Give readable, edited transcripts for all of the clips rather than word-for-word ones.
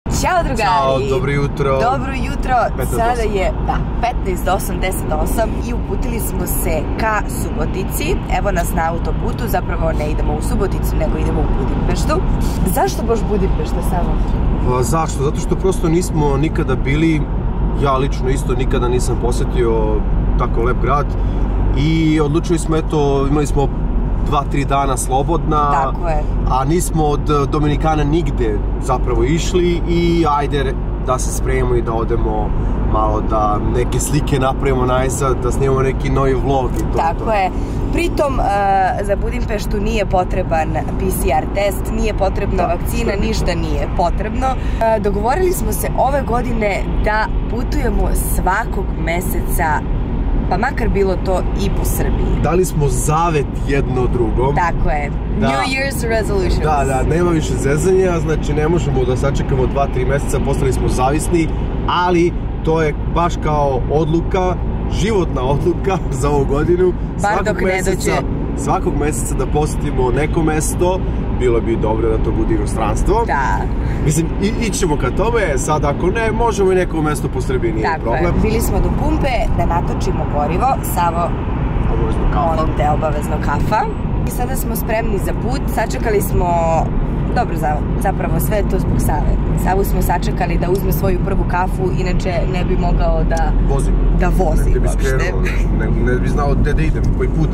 Ćao drugari! Ćao, dobro jutro! Dobro jutro, sada je 15 do 88 i uputili smo se ka Subotici. Evo nas na autoputu, zapravo ne idemo u Suboticu, nego idemo u Budimpeštu. Zašto baš Budimpešta samo? Pa zašto? Zato što prosto nismo nikada bili, ja lično isto nikada nisam posjetio tako lep grad i odlučili smo, eto, imali smo 2-3 dana slobodna, Tako je. a nismo od Dominikana nigde zapravo išli i ajde da se spremimo i da odemo malo, da neke slike napravimo najzad, da snimamo neki novi vlog i to. Tako je. Pritom, za Budimpeštu nije potreban PCR test, nije potrebna vakcina, ništa nije potrebno. Dogovorili smo se ove godine da putujemo svakog meseca, pa makar bilo to i po Srbiji. Dali smo zavet jedno drugom. Tako je. New Year's resolutions. Da, nema više zezanja, znači ne možemo da sačekamo 2-3 meseca, postali smo zavisni, ali to je baš kao odluka, životna odluka za ovu godinu. Bar dok ne dođe. Svakog meseca da posjetimo neko mesto, bilo bi dobro da to bude inostranstvo. Da. Mislim, ićemo ka tome, sad ako ne, možemo i neko mesto po Srbiji, nije problem. Tako je. Bili smo do pumpe da natočimo gorivo, Savo, molim te, obavezno kafa. I sada smo spremni za put, sačekali smo, dobro, zapravo sve je to zbog Save. Savu smo sačekali da uzme svoju prvu kafu, inače ne bi mogao da vozi uopšte. Ne bi znao gde da idem, koji put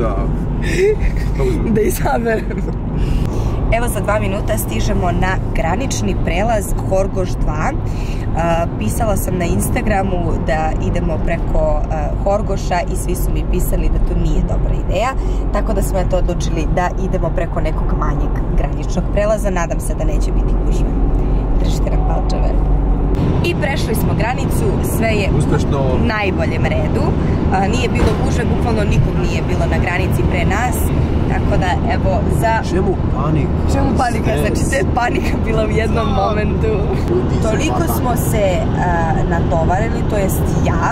da izaberem. Evo za 2 minuta stižemo na granični prelaz Horgoš 2. Pisala sam na Instagramu da idemo preko Horgoša i svi su mi pisali da to nije dobra ideja, tako da smo eto odlučili da idemo preko nekog manjeg graničnog prelaza. Nadam se da neće biti gužve. Držite nam palčeve. I prešli smo granicu, sve je u najboljem redu. Nije bilo gužve, bukvalno nikog nije bilo na granici pre nas. Tako da, evo, Čemu panika? Znači, sve panika bila u jednom momentu. Toliko smo se natovarili, to jest ja.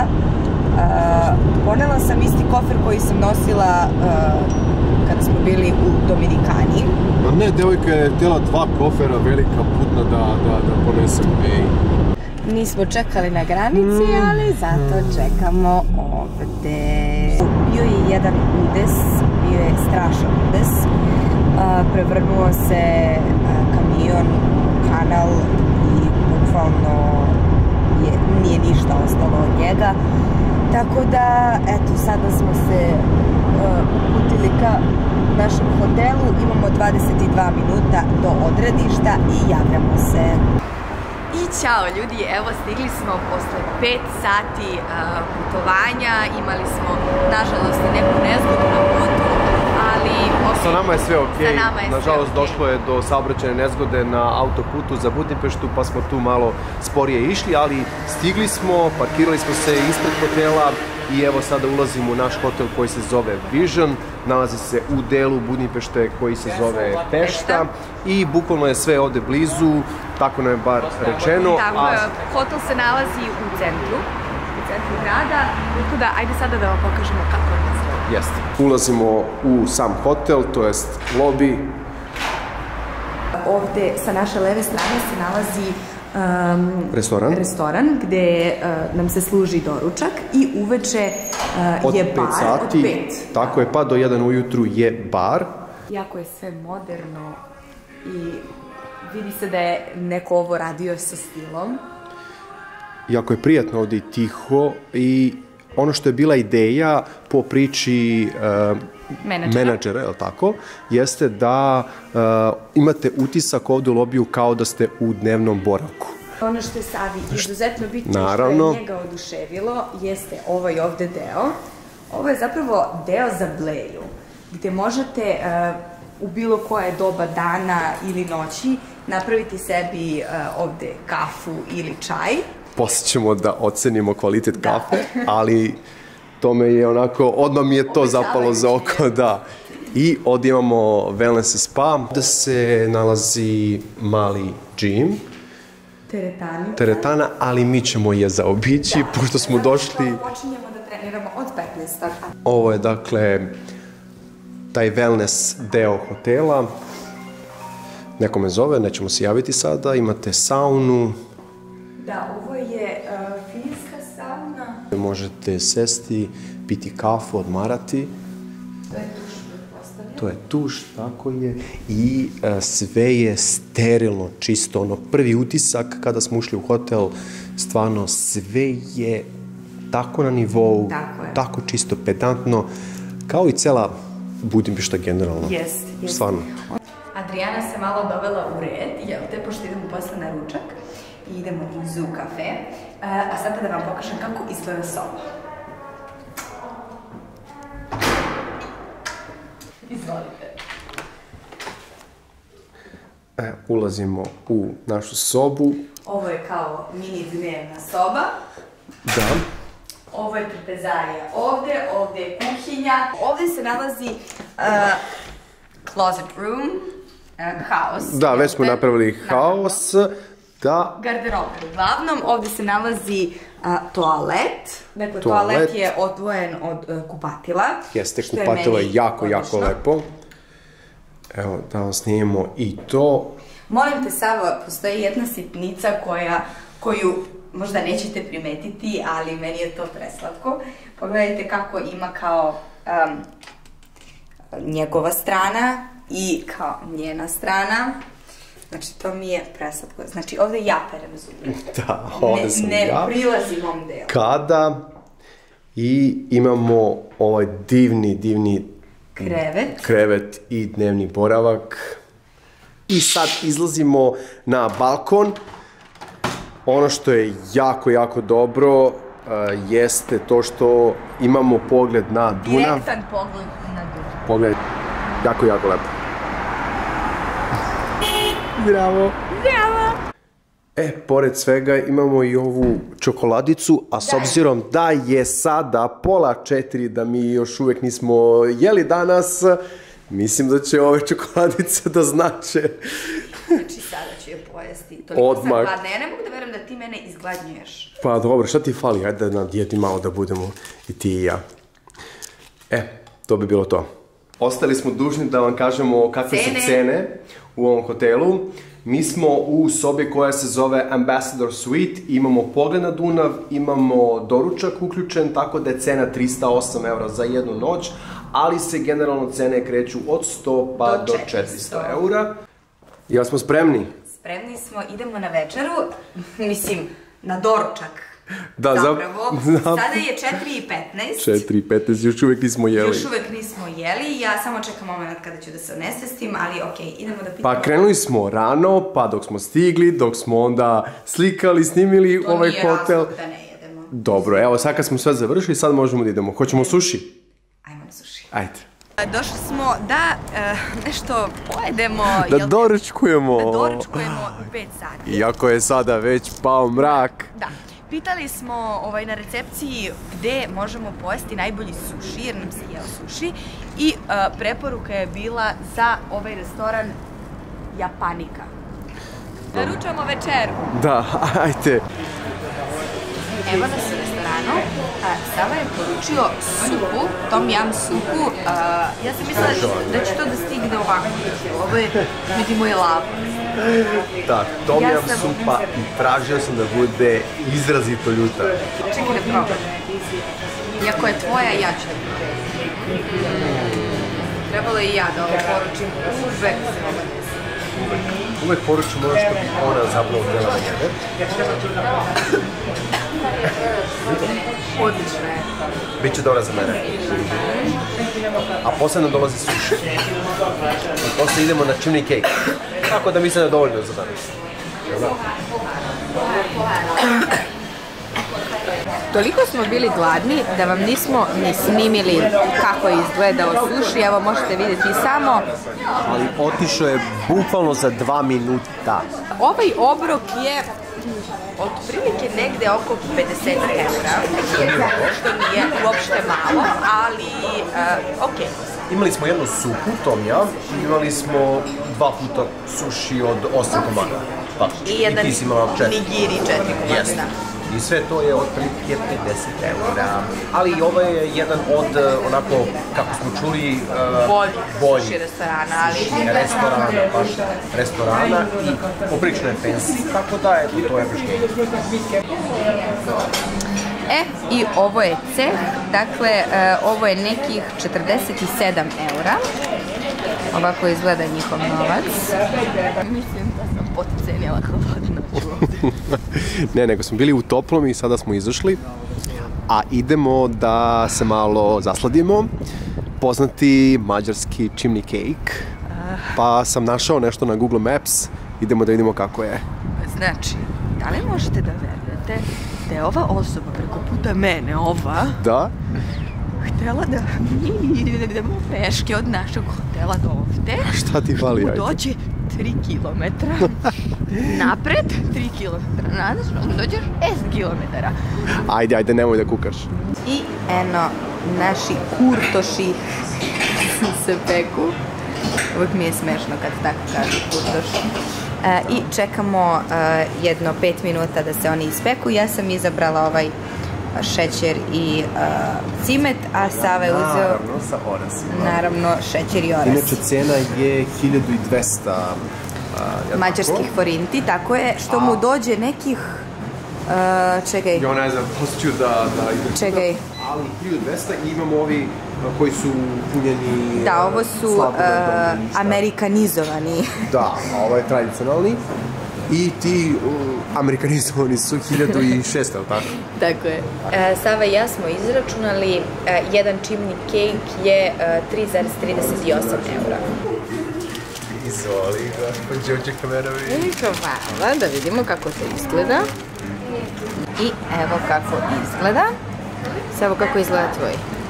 Ponela sam isti kofer koji sam nosila kada smo bili u Dominikani. Ma ne, devojka je htjela 2 kofera velika putna da ponesem. Nismo čekali na granici, ali zato čekamo ovde. Bio je jedan udes, bio je strašan udes. Prevrnuo se kamion u kanal i bukvalno nije ništa ostalo od njega. Tako da, eto, sada smo se uputili ka našem hotelu. Imamo 22 minuta do odredišta i javljamo se. I ćao ljudi, evo stigli smo posle 5 sati putovanja, imali smo nažalost neku nezgodu na putu, ali sa nama je sve okej. Nažalost došlo je do saobraćajne nezgode na autoputu za Budimpeštu, pa smo tu malo sporije išli, ali stigli smo, parkirali smo se ispred hotela i evo sada ulazimo u naš hotel koji se zove Vision, nalazi se u delu Budimpešte koji se zove Pešta i bukvalno je sve ovde blizu, tako nam je bar rečeno. Tako je, hotel se nalazi u centru grada, tako da ajde sada da vam pokažemo kako je izgleda. Jeste. Ulazimo u sam hotel, to jest lobby. Ovde sa naše leve strane se nalazi restoran gde nam se služi doručak i uveče je bar od 5. Tako je, pa do 1 ujutru je bar. Jako je sve moderno i vidi se da je neko ovo radio sa stilom. Jako je prijatno ovdje i tiho i ono što je bila ideja po priči menadžera, je li tako, jeste da imate utisak ovdje u lobiju kao da ste u dnevnom boravku. Ono što je Savi izuzetno bitno, što je njega oduševilo, jeste ovaj ovde deo. Ovo je zapravo deo za bleju, gde možete u bilo koje doba dana ili noći napraviti sebi ovde kafu ili čaj. Poslije ćemo da ocenimo kvalitet kafe, ali to me je onako, odmah mi je to zapalo za oko, da. I ovdje imamo wellness i spa, ovdje se nalazi mali gym. Teretana, ali mi ćemo je zaobići, pošto smo došli... Počinjemo da treniramo od 15. Ovo je, dakle, taj wellness deo hotela. Neko me zove, nećemo se javiti sada, imate saunu, Da, ovo je finska sauna. Možete sesti, piti kafu, odmarati. To je tuš, pretpostavljam. To je tuš, tako je. I sve je sterilno, čisto. Ono, prvi utisak kada smo ušli u hotel, stvarno sve je tako na nivou, tako čisto, pedantno, kao i cela Budimpešta generalno. Jest. Stvarno. Adriana se malo dovela u red, jel te, pošto idemo posle na ručak i idemo u Zoo kafe. A sada da vam pokažem kako izgleda soba. Izvolite. Ulazimo u našu sobu. Ovo je kao mini dnevna soba. Da. Ovo je trpezarija ovde je kuhinja. Ovde se nalazi closet room, haos. Da, već smo napravili haos. Garderober uglavnom. Ovde se nalazi toalet. Dakle, toalet je odvojen od kupatila. Jeste, kupatilo je jako, jako lepo. Evo, da vam snimimo i to. Molim te, Savo, postoji jedna sitnica koju možda nećete primetiti, ali meni je to preslatko. Pogledajte kako ima kao njegova strana i kao njena strana. Znači, to mi je preslatko. Znači, ovde ja perem zube. Da, ovde sam ja. Ne prilazim ovom delu. Kada i imamo ovaj divni krevet i dnevni boravak. I sad izlazimo na balkon. Ono što je jako, jako dobro jeste to što imamo pogled na Dunav. Direktan pogled na Dunav. Pogled, jako, jako lepo. Bravo. Pored svega imamo i ovu čokoladicu, a s obzirom da je sada 3:30, da mi još uvek nismo jeli danas, mislim da će ove čokoladice da znače. Znači, sada ću je pojesti. Toliko sam gladna. Ja ne mogu da verujem da ti mene izgladnjuješ. Pa dobro, šta ti fali? Hajde da na dijeti malo da budemo i ti i ja. To bi bilo to. Ostali smo dužni da vam kažemo kakve su cene u ovom hotelu. Mi smo u sobi koja se zove Ambassador Suite, imamo pogled na Dunav, imamo doručak uključen, tako da je cena 308 € za jednu noć, ali se generalno cene kreću od 100 pa do 400 €. Jel smo spremni? Spremni smo, idemo na večeru, mislim, na doručak. Da, zapravo. Sada je 4:15. 4:15, još uvek nismo jeli. Još uvek nismo jeli, ja samo čekam moment kada ću da se onesvestim, ali okej, idemo da pitamo. Pa krenuli smo rano, pa dok smo stigli, dok smo onda slikali, snimili ovaj hotel. To nije razlog da ne jedemo. Dobro, evo sad kad smo sve završili, sad možemo da idemo. Hoćemo suši? Ajmo na suši. Ajde. Došli smo da nešto pojedemo. Da doručkujemo. Da doručkujemo u 5 sati. Iako je sada već pao mrak. Da. Pitali smo na recepciji gde možemo pojesti najbolji suši, jer nam se jeo suši. I preporuka je bila za ovaj restoran Japanika. Naručujemo večeru. Da, ajde. Evo nas u restoranu. Sava je poručio supu, tom yam supu. Ja sam mislila da će to da stigne ovako. Ovo je, vidimo, je lavo. Da, tom yam supa i tražio sam da bude izrazito ljuta. Čekaj da probam. Iako je tvoja, ja ću da probam. Trebalo je i ja da ovo poručim. Uvek poručim ono što bi ona zapravo htjela da jede. Odlično je. Biće dobra za mene. A posle nam dolazi suši. I posle idemo na chimney cake. Tako da mislim da je dovoljno za danas. Toliko smo bili gladni da vam nismo ni snimili kako je izgledao suši. Evo možete vidjeti samo. Ali otišao je bukvalno za 2 minuta. Ovaj obrok je otprilike negde oko 50 €, što nije uopšte malo, ali okej. Imali smo jednu supu, tom yam, imali smo 2 puta suši od 8 komada. I jedan nigiri 4 komada. I sve to je otprilike 50 eura. Ali ovo je jedan od, onako, kako smo čuli, boljih restorana, ali... restorana i poprično je fancy, tako da je to objašnjenje. I ovo je ceh, dakle, ovo je nekih 47 eura. Ovako izgleda njihov novac. Mislim da sam potcenila hladnoću ovdje. Ne, nego smo bili u toplom i sada smo izašli, a idemo da se malo zasladimo. Poznati mađarski chimney cake, pa sam našao nešto na Google Maps, idemo da vidimo kako je. Znači, da li možete da verujete da je ova osoba preko puta mene, da? Htjela da mi idemo peške od našeg hotela do ovde. Šta ti fali, ajde? Dođe 3 kilometra napred, 3 kilometra nazad, onda dođeš 10 kilometara. Ajde, nemoj da kukaš. I eno, naši kurtoši se peku. Uvijek mi je smešno kad tako kažu kurtoši. I čekamo jedno 5 minuta da se oni ispeku. Ja sam izabrala ovaj šećer i cimet, a Sava je uzeo... Naravno, sa orasima. Naravno, šećer i oras. Inače, cena je 1200 mađarskih forinti, tako je, što mu dođe nekih... Čekaj. Ja ne znam, poslije ću da idem. Čekaj. Ali 1200 i imamo ovi koji su punjeni... Da, ovo su amerikanizovani. Da, a ovo je tradicionalni. I ti amerikanizovani su 1600, tako? Tako je. Sava i ja smo izračunali, jedan chimney cake je 3,38 eura. Izvoli, gospođo, će kamera vidjeti. Hvala, da vidimo kako to izgleda. I evo kako izgleda. Savo, kako izgleda tvoj?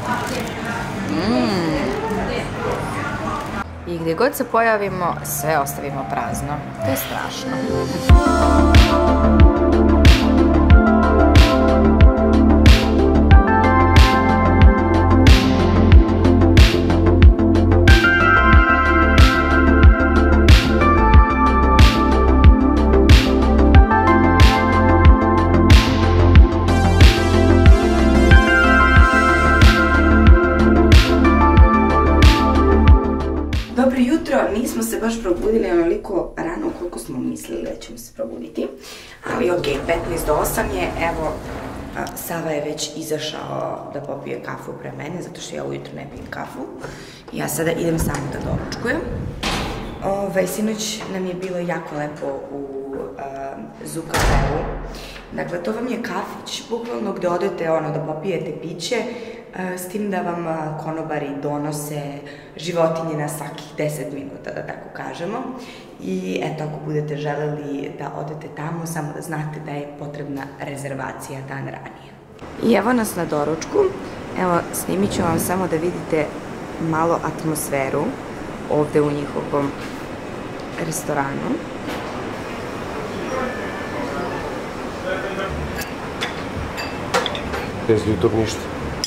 I gdje god se pojavimo, sve ostavimo prazno. To je strašno. Dobro jutro, nismo se baš probudili onoliko rano koliko smo mislili da ćemo se probuditi, ali ok, 15 do 8 je, evo, Sava je već izašao da popije kafu pre mene, zato što ja ujutro ne pijem kafu. Ja sada idem samo da doručkujem. Sinoć nam je bilo jako lepo u Zoo kafeu. Dakle, to vam je kafić, bukvalno gde odete da popijete piće, s tim da vam konobari donose životinje na svakih 10 minuta, da tako kažemo. I eto, ako budete želeli da odete tamo, samo da znate da je potrebna rezervacija dan ranije. I evo nas na doručku. Evo, snimit ću vam samo da vidite malo atmosferu ovde u njihovom restoranu. Bez ljutog ništa.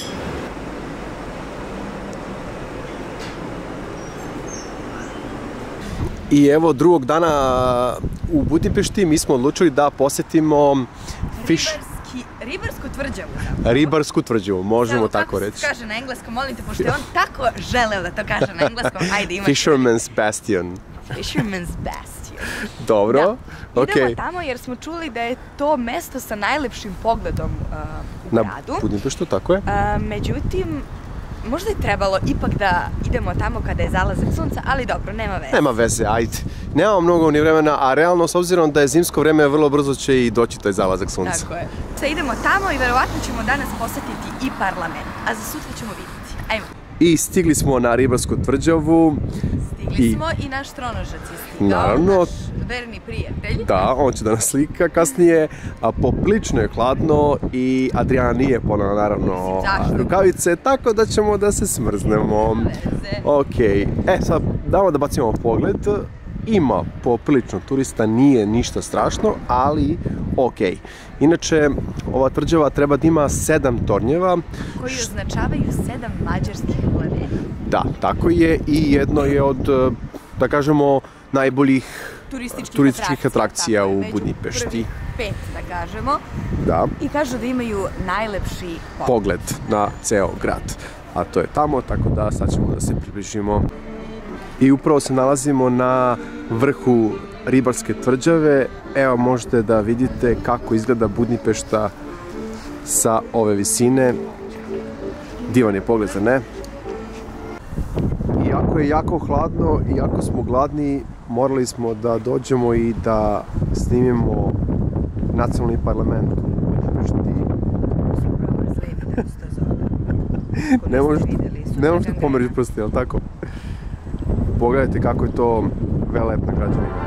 I evo, drugog dana u Budimpešti mi smo odlučili da posetimo Ribarsku tvrđavu. Ribarsku tvrđavu, možemo tako reći. Kako se kaže na engleskom, molim te, pošto je on tako želeo da to kaže na engleskom, ajde imate. Fisherman's Bastion. Fisherman's Bastion. Dobro, okej. Idemo tamo jer smo čuli da je to mesto sa najlepšim pogledom u gradu. Na Budimpeštu, tako je. Međutim, možda je trebalo ipak da idemo tamo kada je zalazak sunca, ali dobro, nema veze. Nema veze, ajde. Nema mnogo ni vremena, a realno, s obzirom da je zimsko vreme, vrlo brzo će i doći taj zalazak sunca. Tako je. Sad idemo tamo i verovatno ćemo danas posetiti i parlament, a za sutra ćemo vidjeti. Ajmo. I stigli smo na Ribarsku tvrđavu. Stigli smo i naš tronožac je stigao, naravno, naš verni prijatelj. Da, on će da nas slika kasnije, a poprilično je hladno i Adriana nije ponela naravno rukavice, tako da ćemo da se smrznemo. Okej, sad damo da bacimo pogled. Ima poprilično turista, nije ništa strašno, ali okej. Inače, ova tvrđava treba da ima 7 tornjeva. Koji označavaju 7 mađarskih plemena. Da, tako je, i jedno je od, da kažemo, najboljih turističkih atrakcija u Budimpešti. 5, da kažemo. Da. I kažu da imaju najlepši pogled na ceo grad. A to je tamo, tako da sad ćemo da se približimo. I upravo se nalazimo na vrhu Ribarske tvrđave. Evo možete da vidite kako izgleda Budimpešta sa ove visine. Divan je pogled, zar ne? Iako je jako hladno i jako smo gladni, morali smo da dođemo i da snimimo nacionalni parlament u Budimpešti. Ne možete pomeriti prsti, jel' tako? Pogledajte kako je to velelepna građevina.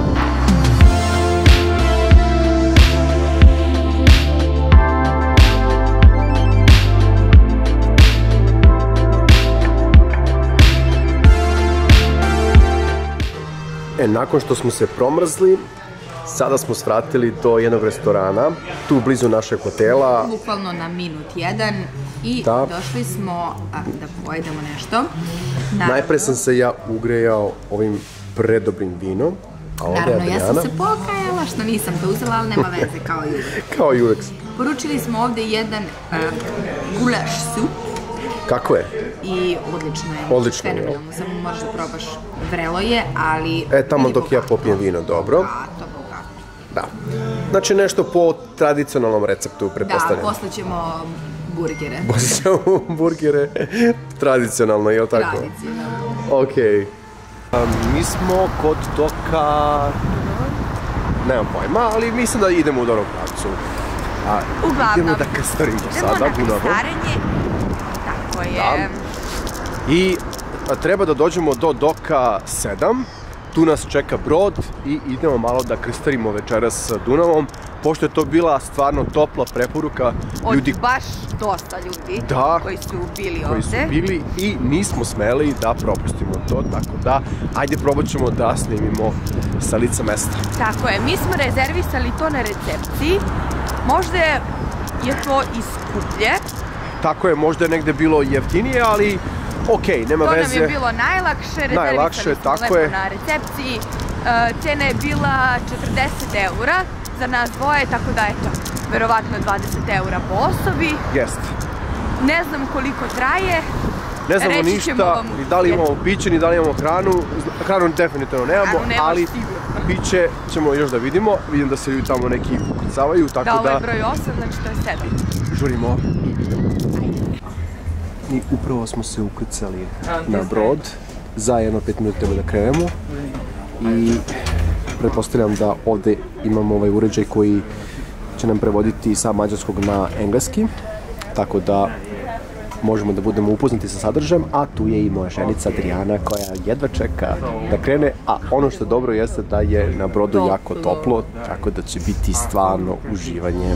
Nakon što smo se promrzli, sada smo svratili do jednog restorana, tu blizu našeg hotela. Bukvalno na minut jedan i došli smo da pojedemo nešto. Najpre sam se ja ugrejao ovim predobrim vinom. Naravno, ja sam se pokajala što nisam to uzela, ali nema veze, kao i uvek. Kao i uvek. Poručili smo ovde jedan gulaš sup. Kako je? I odlično je. Odlično je. Fenomenalno, samo moraš da probaš. Vrelo je, ali... Tamo dok ja popijem vino, dobro. To bogato. Da. Znači nešto po tradicionalnom receptu, pretpostavljam. Da, posle ćemo burgere. Posle ćemo burgere tradicionalno, je li tako? Tradicionalno. Okej. Mi smo kod Doka... Nemam pojma, ali mislim da idemo u dobrom pravcu. Uglavnom. Idemo da kastarimo sada, Dunavom. Idemo na kastarenje. Tako je. I treba da dođemo do Doka 7. Tu nas čeka brod i idemo malo da krstarimo večeras sa Dunavom. Pošto je to bila stvarno topla preporuka ljudi... Od baš dosta ljudi koji su bili ovde. Koji su bili i nismo smeli da propustimo to, tako da ajde probat ćemo da snimimo sa lica mesta. Tako je, mi smo rezervisali to na recepciji. Možda je to i skuplje. Tako je, možda je negde bilo jeftinije, ali okej, nema veze. To nam je bilo najlakše, rezervisali smo lepo na recepciji. Cena je bila 40 € za nas dvoje, tako da eto, verovatno 20 € po osobi. Jest. Ne znam koliko traje. Ne znamo ništa, ni da li imamo piće, ni da li imamo hranu. Hranu definitivno nemamo, ali piće ćemo još da vidimo. Vidim da se ljudi tamo neki ukucavaju, tako da... Da, ovo je broj 8, znači to je 7. Žurimo i idemo. I upravo smo se ukrcali na brod. Za jedno 5 minuta treba da krenemo. I pretpostavljam da ovde imamo ovaj uređaj koji će nam prevoditi sa mađarskog na engleski. Tako da možemo da budemo upoznati sa sadržajem, a tu je i moja ženica Adriana koja jedva čeka da krene, a ono što je dobro jeste da je na brodu jako toplo, tako da će biti stvarno uživanje.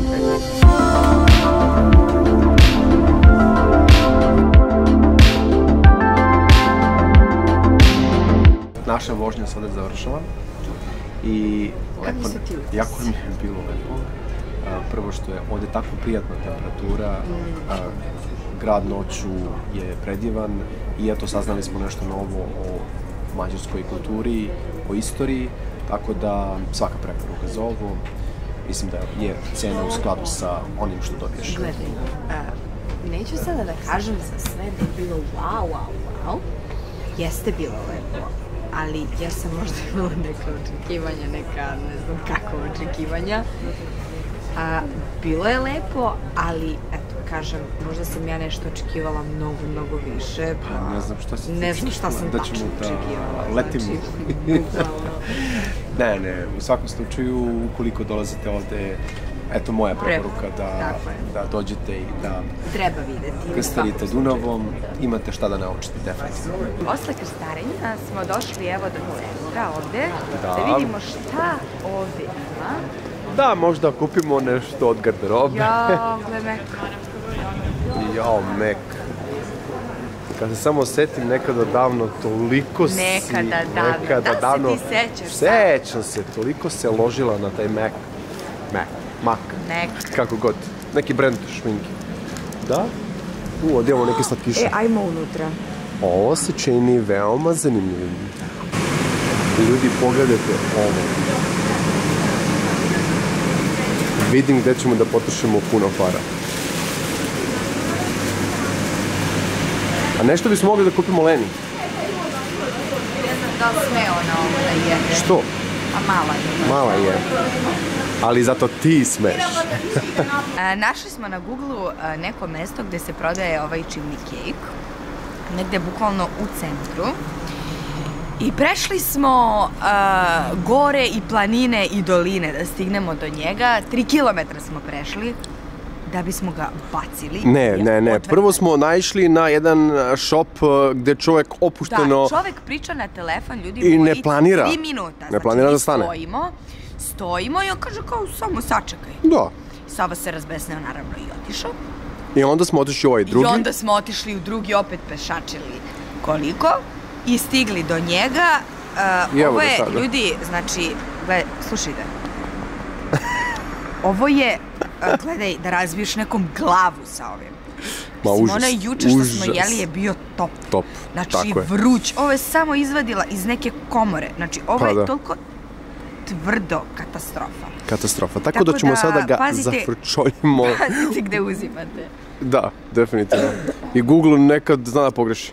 Naša vožnja sada je završava i jako mi je bilo lepo. Prvo što je ovde tako prijatna temperatura, grad noću je predivan i eto saznali smo nešto novo o mađarskoj kulturi, o istoriji, tako da svaka preporuka za ovo. Mislim da je cena u skladu sa onim što dobiješ. Gledaj, neću sada da kažem za sve da je bilo wow, jeste bilo lepo, ali ja sam možda imala neka očekivanja, ne znam kakva očekivanja. Bilo je lepo, ali eto, kažem, možda sam ja nešto očekivala mnogo više. Ne znam šta sam tačno očekivala. Letimo. Ne, u svakom slučaju, ukoliko dolazite ovde, eto moja preporuka da dođete i da krstarite Dunavom, imate šta da naučite, definitivno. Posle krstarenja smo došli evo do centra ovde, da vidimo šta ovde ima. Da, možda kupimo nešto od garderobe. Jao, gle Mek. Jao, Mek. Kad se samo setim nekada davno, toliko si... Nekada davno. Da li se ti sećaš? Sećam se, toliko se ložila na taj Mac. Kako god. Neki brand šminke. Da? Ovdje imamo neke slatkiše. Ajmo unutra. Ovo se čini veoma zanimljivim. Ljudi, pogledajte ovo. Vidim gde ćemo da potrošimo puno para. A nešto bismo mogli da kupimo Leni. Ne znam da li sme ona ovo da jede. Što? A mala je. Mala je. Ali zato ti smeš. Našli smo na Google-u neko mesto gde se prodaje ovaj chimney cake. Negde bukvalno u centru. I prešli smo gore i planine i doline da stignemo do njega. 3 kilometra smo prešli da bismo ga bacili. Ne. Prvo smo naišli na jedan shop gde čovek opušteno... Da, čovek priča na telefon, ljudi i ne planira. 3 minuta. Ne planira da stane. Stojimo i on kaže kao samo sačekaj. Da. Sava se razbesneo naravno i otišao. I onda smo otišli u ovaj drugi. I onda smo otišli u drugi, opet pešačili koliko. I stigli do njega. Ovo je, ljudi, znači, slušajte. Ovo je, gledaj, da razbiješ nekom glavu sa ovim. Mislim, onaj juče što smo jeli je bio top. Top, znači, vruć. Ovo je samo izvadila iz neke komore. Znači, ovo je toliko tvrdo katastrofa. Katastrofa. Tako da ćemo sada ga zafrčoljimo. Pazite gde uzimate. Da, definitivno. I Google nekad zna da pogreši.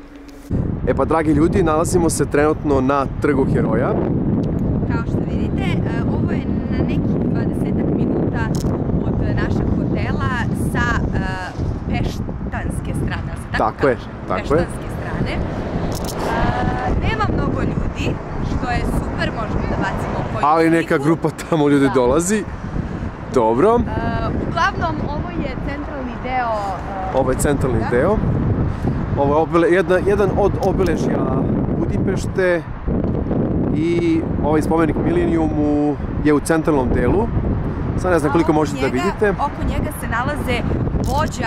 E pa, dragi ljudi, nalazimo se trenutno na Trgu Heroja. Kao što vidite, ovo je na nekih 20 minuta od našeg hotela sa peštanske strane. Tako je, tako je. Peštanske strane. Nema mnogo ljudi, što je super, možemo da bacimo koju sliku. Ali neka grupa tamo ljudi dolazi. Dobro. Uglavnom, ovo je centralni deo... Ovo je centralni deo. Ovo je jedan od obeležja Budimpešte i ovaj spomenik Milenijumu je u centralnom delu. Sad ne znam koliko možete da vidite. Oko njega se nalaze vođa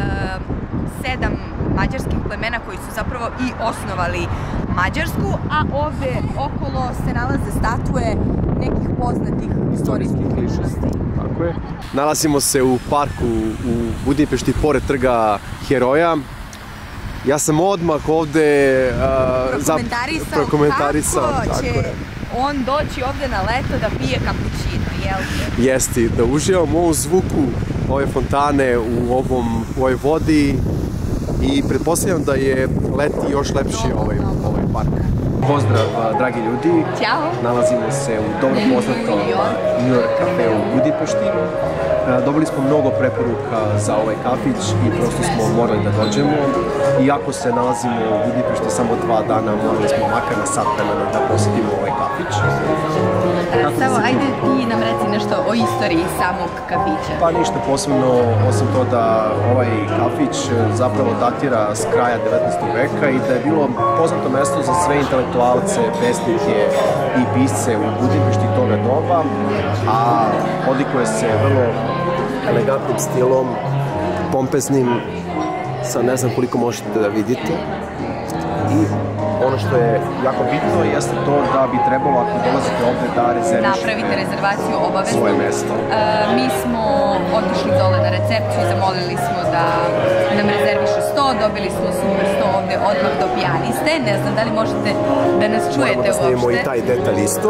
7 mađarskih plemena koji su zapravo i osnovali Mađarsku, a ovde okolo se nalaze statue nekih poznatih istorijskih ličnosti. Tako je. Nalazimo se u parku u Budimpešti pored Trga Heroja. Ja sam odmah ovde prokomentarisao kako će on doći ovde na leto da pije kapućino, jel te? Jesti, da uživam u ovom zvuku ove fontane, u ovoj vodi i pretpostavljam da je leti još lepši ovaj park. Pozdrav, dragi ljudi. Ćao. Nalazimo se u dobro poznatom New York Cafe u Budimpešti. Dobili smo mnogo preporuka za ovaj kafić i prosto smo morali da dođemo. Iako se nalazimo u Budimpešti samo 2 dana, morali smo makar na sat vremena da posjetimo ovaj kafić. Samo, ajde ti nam reci nešto o istoriji samog kafića. Pa ništa posebno, osim to da ovaj kafić zapravo datira s kraja 19. veka i da je bilo poznato mesto za sve intelektualce, pesnike i pisce u Budimpešti toga doba, a odlikuje se vrlo elegantnim stilom, pompeznim, sad ne znam koliko možete da vidite. I ono što je jako bitno jeste to da bi trebalo, ako dolazite ovde, da rezervišete napravite rezervaciju obavezno. Svoje mesto. Mi smo otišli dole na recepciju i zamolili smo da nam rezerviše sto, dobili smo super sto ovde odmah do pijaniste. Ne znam da li možete da nas čujete uopšte. Moramo da snimimo i taj detalj isto.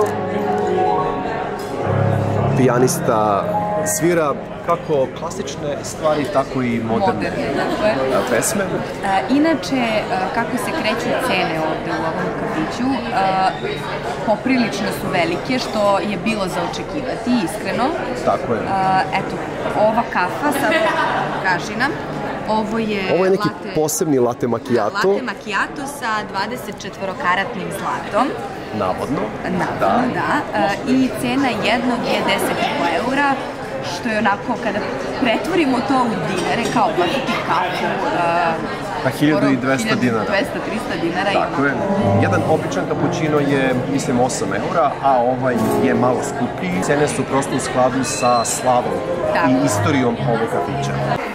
Pijanista svira kako klasične stvari, tako i moderne pesme. Inače, kako se kreću cene ovde u ovom kafiću, poprilično su velike, što je bilo za očekivati, iskreno. Tako je. Eto, ova kafa, sad kaži nam, ovo je neki posebni latte macchiato. Latte macchiato sa 24-karatnim zlatom. Navodno. Navodno, da. I cena jednog je 10,5 eura, što je onako, kada pretvorimo to u dinare, kao platiti kafu, 1200 dinara. 200-300 dinara. Tako je. Jedan običan kapućino je, mislim, 8 eura, a ovaj je malo skuplji. Cene su prosto u skladu sa slavom i istorijom ovog kafića.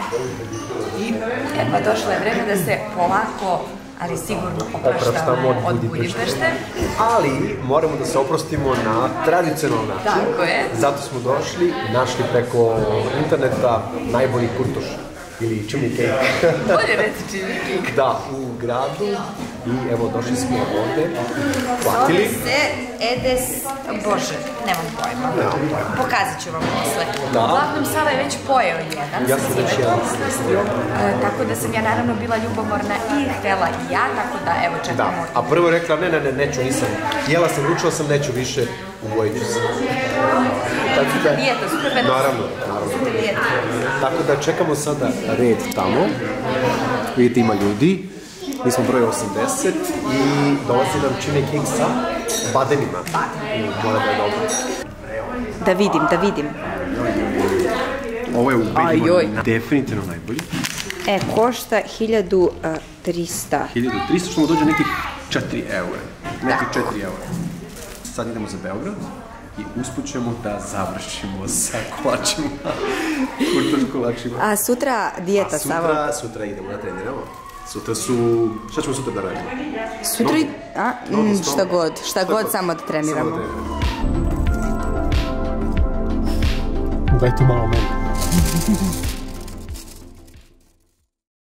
Pa došlo je vreme da se polako, ali sigurno opraštamo od Budimpešte. Ali moramo da se oprostimo na tradicionalni način. Tako je. Zato smo došli, našli preko interneta najbolji kurtoš ili chimney cake. Bolje reci chimney cake. Da, u gradu I evo, došli smo ovdje, platili. Zove se Edes, bože, nemam pojma. Pokazat ću vam posle. Uglavnom, Sava je već pojeo jedan. Ja sam već jedan slistio. Tako da sam ja naravno bila ljubomorna i htjela i ja, tako da evo čekamo. Da, a prvo je rekla, ne, neću, nisam. Jela sam, ručila sam, neću više, uvojit ću se. Dijeta, super bedno. Naravno. Tako da čekamo sada red tamo. Vidite, ima ljudi. Mi smo broj 80 i dolazi nam Chili King sa badenima. Mora da je dobro. Da vidim. Ovo je ubedljivo definitivno najbolji. Košta 1300. 1300, što mu dođe nekih 4 eura. Sad idemo za Beograd i usput ćemo da završimo sa kolačima. Kurtoš kolačima. A sutra dijeta, Sava? Sutra idemo da treniramo. Sutra su... Šta ćemo sutra da radimo? Sutra... Šta god, samo da treniramo. Daj to malo meni.